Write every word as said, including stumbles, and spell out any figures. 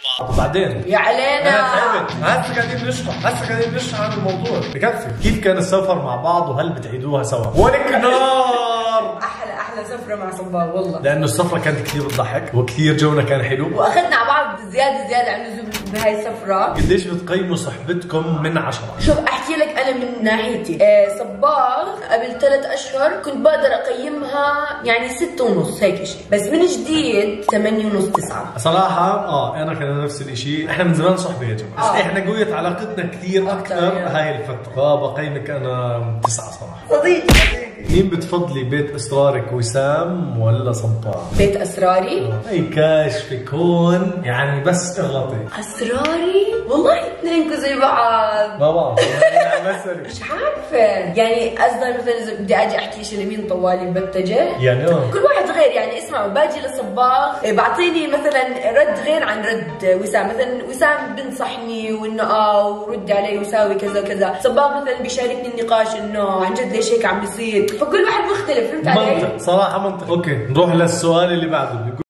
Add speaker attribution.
Speaker 1: بعض. بعدين
Speaker 2: يا علينا
Speaker 1: انا تعبت، هسه قاعدين نشرح هسه قاعدين نشرح عن الموضوع بكفي. كيف كان السفر مع بعض وهل بتعيدوها سوا؟ ولك نار.
Speaker 2: احلى احلى سفره مع صباغ والله،
Speaker 1: لانه السفره كانت كثير بتضحك وكثير جونا كان حلو
Speaker 2: واخذنا على بعض زياده زياده عن اللزوم بهاي السفره.
Speaker 1: قديش بتقيموا صحبتكم من عشرة؟
Speaker 2: شوف احكي لك انا من ناحيتي، آه صباغ قبل ثلاث اشهر كنت بقدر اقيمها يعني ستة ونص هيك شيء، بس من جديد ثمانية ونص تسعة.
Speaker 1: صراحة اه انا كان نفس الشيء، احنا من زمان صحبة يا جماعة، بس
Speaker 2: آه.
Speaker 1: احنا قويت علاقتنا كثير اكثر هاي الفترة، فبقيمك انا تسعة صراحة.
Speaker 2: صديقي
Speaker 1: مين بتفضلي بيت اسرارك، وسام ولا صباغ؟
Speaker 2: بيت اسراري؟
Speaker 1: هي كاشفك هون يعني بس اغلطي.
Speaker 2: اسراري؟ والله اثنينكم زي بعض.
Speaker 1: ما بعرف يعني
Speaker 2: مش عارفة، يعني قصدي مثلا اذا بدي اجي احكي شيء لمين طوالي بتجه؟
Speaker 1: يعني اه
Speaker 2: كل واحد غير، يعني اسمعوا باجي لصباغ بعطيني مثلا رد غير عن رد وسام، مثلا وسام بنصحني وانه اه ورد علي وساوي كذا كذا، صباغ مثلا بيشاركني النقاش انه عن جد ليش هيك عم بيصير، فكل واحد مختلف. فهمت علي؟
Speaker 1: منطق صراحة منطق. اوكي نروح للسؤال اللي بعده.